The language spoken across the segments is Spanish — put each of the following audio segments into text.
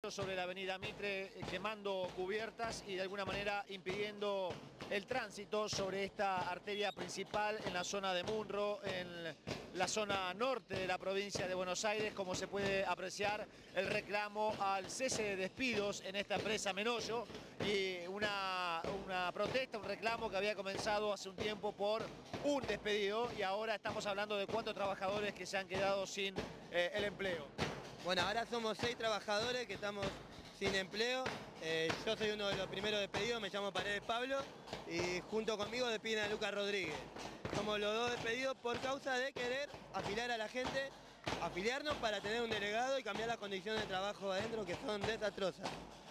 sobre la avenida Mitre, quemando cubiertas y de alguna manera impidiendo el tránsito sobre esta arteria principal en la zona de Munro, en la zona norte de la provincia de Buenos Aires. Como se puede apreciar, el reclamo al cese de despidos en esta empresa Menollo y una protesta, un reclamo que había comenzado hace un tiempo por un despedido, y ahora estamos hablando de cuántos trabajadores que se han quedado sin el empleo. Bueno, ahora somos 6 trabajadores que estamos sin empleo. Yo soy uno de los primeros despedidos, me llamo Paredes Pablo, y junto conmigo despiden a Lucas Rodríguez. Somos los 2 despedidos por causa de querer afiliar a la gente, afiliarnos para tener un delegado y cambiar las condiciones de trabajo adentro, que son desastrosas.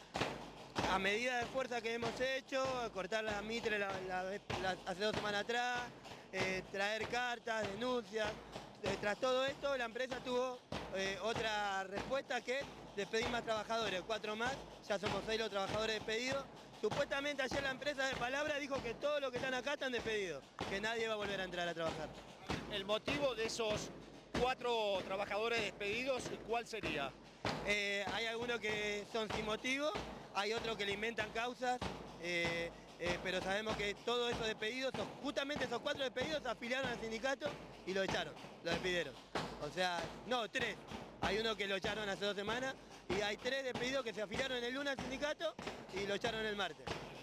A medida de fuerza que hemos hecho, cortar la Mitre hace 2 semanas atrás, traer cartas, denuncias, tras todo esto la empresa tuvo otra respuesta, que despedir más trabajadores, 4 más, ya somos 6 los trabajadores despedidos. Supuestamente ayer la empresa de palabra dijo que todos los que están acá están despedidos, que nadie va a volver a entrar a trabajar. ¿El motivo de esos 4 trabajadores despedidos cuál sería? Hay algunos que son sin motivo, hay otros que le inventan causas, pero sabemos que todos esos despedidos, justamente esos 4 despedidos, se afiliaron al sindicato y lo echaron, lo despidieron. O sea, no, 3. Hay uno que lo echaron hace 2 semanas y hay 3 despedidos que se afiliaron el lunes al sindicato y lo echaron el martes.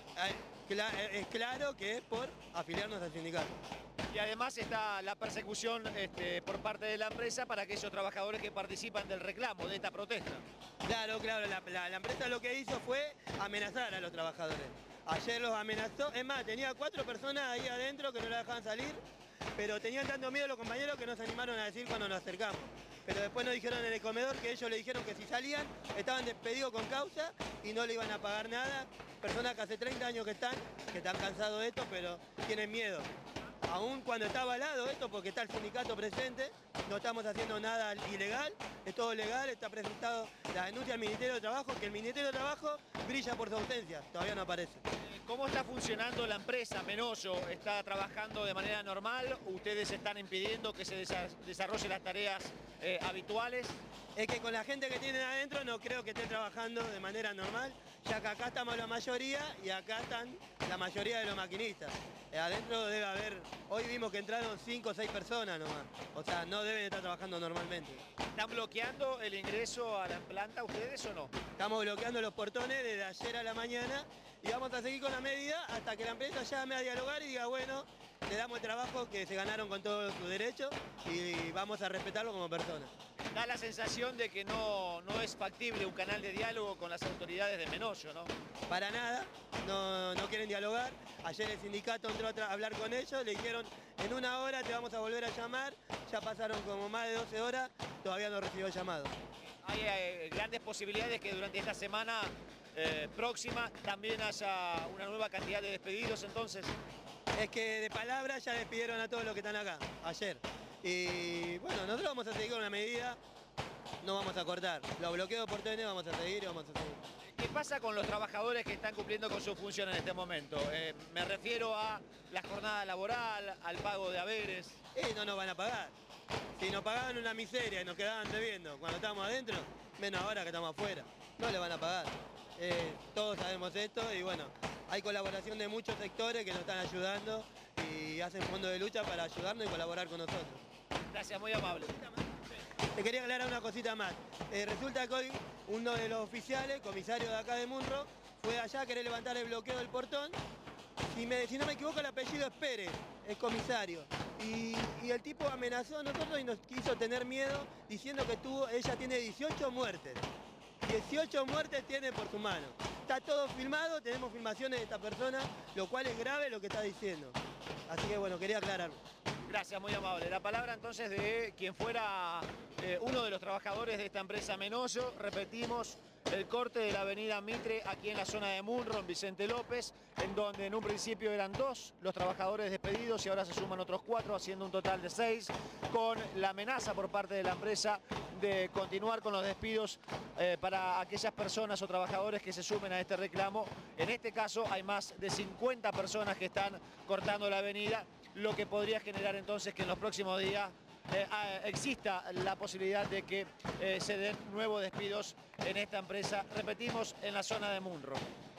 Es claro que es por afiliarnos al sindicato. Y además está la persecución por parte de la empresa para aquellos trabajadores que participan del reclamo, de esta protesta. Claro, la empresa lo que hizo fue amenazar a los trabajadores. Ayer los amenazó, es más, tenía 4 personas ahí adentro que no la dejaban salir, pero tenían tanto miedo los compañeros que no se animaron a decir cuando nos acercamos. Pero después nos dijeron en el comedor que ellos le dijeron que si salían estaban despedidos con causa y no le iban a pagar nada. Personas que hace 30 años que están cansados de esto, pero tienen miedo. Aún cuando está avalado esto, porque está el sindicato presente, no estamos haciendo nada ilegal, es todo legal, está presentado la denuncia al Ministerio de Trabajo, que el Ministerio de Trabajo brilla por su ausencia, todavía no aparece. ¿Cómo está funcionando la empresa Menollo? ¿Está trabajando de manera normal? ¿Ustedes están impidiendo que se desarrollen las tareas habituales? Es que con la gente que tienen adentro no creo que esté trabajando de manera normal, ya que acá estamos la mayoría y acá están la mayoría de los maquinistas. Adentro debe haber, hoy vimos que entraron 5 o 6 personas nomás, o sea, no deben estar trabajando normalmente. ¿Están bloqueando el ingreso a la planta ustedes o no? Estamos bloqueando los portones desde ayer a la mañana y vamos a seguir con la medida hasta que la empresa llame a dialogar y diga, bueno, le damos el trabajo que se ganaron con todos sus derechos y vamos a respetarlo como personas. Da la sensación de que no es factible un canal de diálogo con las autoridades de Menollo, ¿no? Para nada, no quieren dialogar. Ayer el sindicato entró a hablar con ellos, le dijeron, en 1 hora te vamos a volver a llamar. Ya pasaron como más de 12 horas, todavía no recibió llamado. Hay grandes posibilidades que durante esta semana próxima también haya una nueva cantidad de despedidos, entonces. Es que de palabra ya despidieron a todos los que están acá, ayer. Y bueno, nosotros vamos a seguir con una medida, no vamos a cortar. Los bloqueos por TN vamos a seguir y vamos a seguir. ¿Qué pasa con los trabajadores que están cumpliendo con su función en este momento? Me refiero a la jornada laboral, al pago de haberes. No nos van a pagar. Si nos pagaban una miseria y nos quedaban debiendo cuando estábamos adentro, menos ahora que estamos afuera. No le van a pagar. Todos sabemos esto y bueno, hay colaboración de muchos sectores que nos están ayudando y hacen fondos de lucha para ayudarnos y colaborar con nosotros. Gracias, muy amable. Te quería aclarar una cosita más. Resulta que hoy uno de los oficiales, comisario de acá de Munro, fue allá a querer levantar el bloqueo del portón. Si no me equivoco, el apellido es Pérez, es comisario. Y el tipo amenazó a nosotros y nos quiso tener miedo diciendo que ella tiene 18 muertes. 18 muertes tiene por su mano. Está todo filmado, tenemos filmaciones de esta persona, lo cual es grave lo que está diciendo. Así que bueno, quería aclararlo. Gracias, muy amable. La palabra entonces de quien fuera uno de los trabajadores de esta empresa Menollo. Repetimos, el corte de la avenida Mitre aquí en la zona de Munro, en Vicente López, en donde en un principio eran 2 los trabajadores despedidos y ahora se suman otros 4, haciendo un total de 6, con la amenaza por parte de la empresa de continuar con los despidos para aquellas personas o trabajadores que se sumen a este reclamo. En este caso hay más de 50 personas que están cortando la avenida, lo que podría generar entonces que en los próximos días exista la posibilidad de que se den nuevos despidos en esta empresa, repetimos, en la zona de Munro.